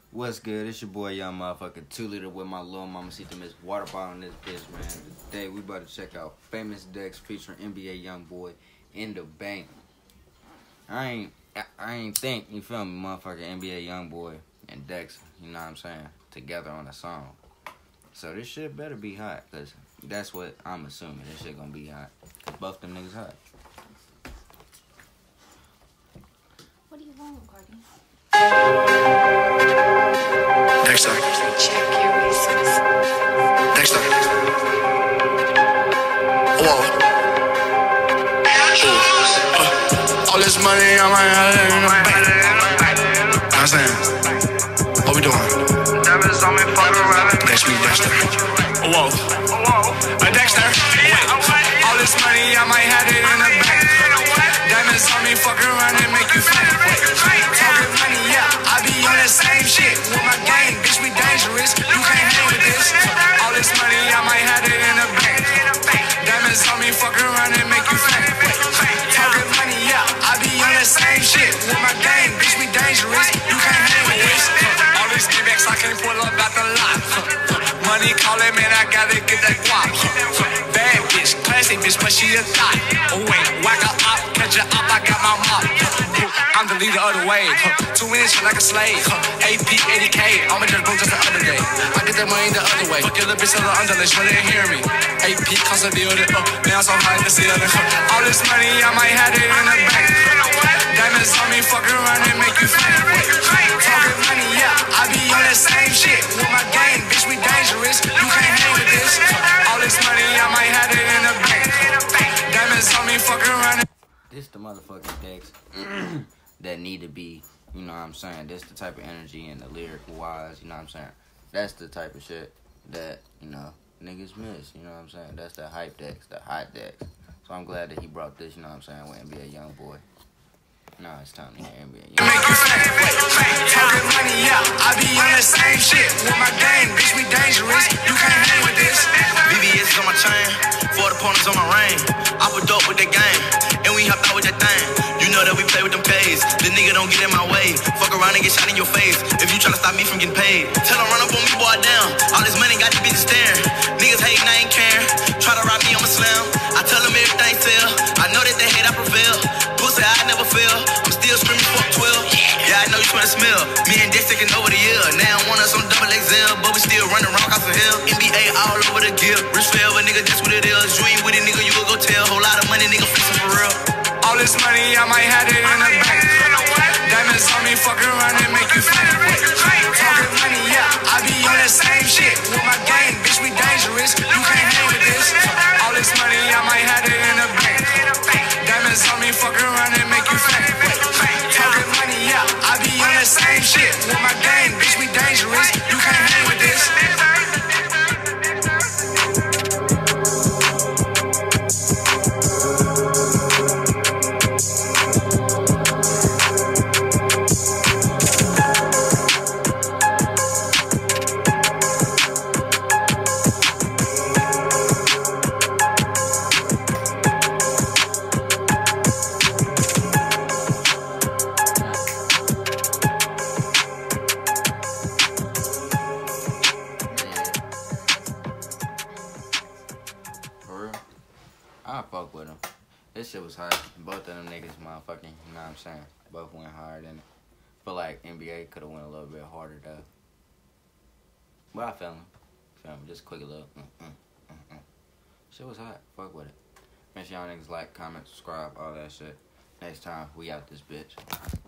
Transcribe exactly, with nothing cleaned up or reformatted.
What's good? It's your boy Young Motherfucker two liter with my little mama see them water bottle in this bitch, man. Today we about to check out Famous Dex featuring N B A YoungBoy in the bank. I ain't I ain't think, you feel me, motherfucker, N B A YoungBoy and Dex, you know what I'm saying, together on a song. So this shit better be hot, cause that's what I'm assuming. This shit gonna be hot. Cause both them niggas hot. What do you want, Courtney? Dexter. Check your resources. Dexter. Whoa. Uh, all this money on my head in the bank. I'm saying, what we doing? Dex me, Dexter. Whoa. Uh, Dexter. Wait. All this money I might have it in the bank. Diamonds on me, fuck around and make you faint. Talking money, yeah, I be on that same shit with my gang, bitch, we dangerous, you can't hang with this. All this money, I might have it in the bank. Diamonds on me, fuck around and make you faint. Talking money, yeah, I be on that same shit with my gang, bitch, we dangerous, you can't hang with this. All these gimmicks, I can't pull up at the lot. Money calling, man, I gotta get that guap. Bad bitch, classy bitch, but she a thot. Oh wait, whack her up, catch her up, I got my mop. I'm the leader of the wave, two inch like a slave. A P eighty K, I'ma just broke just the other day. I get that money the other way, fuck your little bitch on the underlay, but they ain't hear me. A P cost a building, uh, now I'm so high in the ceiling. All this money, I might have it in the bank. Diamonds on me, fuck around and make you faint. Talking money, yeah, I be on that same shit with my gang, bitch, we dangerous, you can't hang with this. All this money, I might have it in the bank. Diamonds on me, fuck around and This the motherfucking Dex that need to be, you know what I'm saying? This the type of energy and the lyrical wise, you know what I'm saying? That's the type of shit that, you know, niggas miss, you know what I'm saying? That's the hype Dex, the hot Dex. So I'm glad that he brought this, you know what I'm saying, with N B A YoungBoy. Nah, it's time to hear N B A YoungBoy. make you faint. Talking money, yeah, I be on that same shit with my gang, bitch, we dangerous, you can't hang with this. V V S is on my chain, forty pointers on my ring. I put dope with the game, and we hopped out with that thing. You know that we play with them K's. The nigga don't get in my way. Fuck around and get shot in your face. If you tryna stop me from getting paid, tell him run up on me, boy, down. All this money got these bitches staring. Niggas hating, I ain't caring. Try to rob me, I'ma slam. I tell them everything sell. I know that they hate, I prevail. Pussy, I never fail. I'm still screaming fuck twelve. Yeah, I know you tryna smell. Me and Dex taking over the year. Now I want us on double X L, but we still running around House of Hell. N B A all over the gear. Rich forever, nigga, that's what it is. You ain't with it, nigga, you gon' go tell. Whole lot of money, nigga, flexing for real. All this money, I might have it in the bank. Diamonds on me, fuck around and make you faint. Talking money, yeah, I be on that same shit with my gang, bitch, we dangerous, you can't hang with this. All this money, I might have it in the bank. Diamonds on me, fuck around and make you faint. Talking money, yeah, I be on that same shit with my gang, bitch, we dangerous, you can't hang with this. I fuck with him. This shit was hot. Both of them niggas motherfucking, you know what I'm saying? Both went hard in it. Feel like N B A could have went a little bit harder though. But I feel him. Feel him. Just quick a little. Mm, mm, mm, mm. Shit was hot. Fuck with it. Make sure y'all niggas like, comment, subscribe, all that shit. Next time, we out this bitch.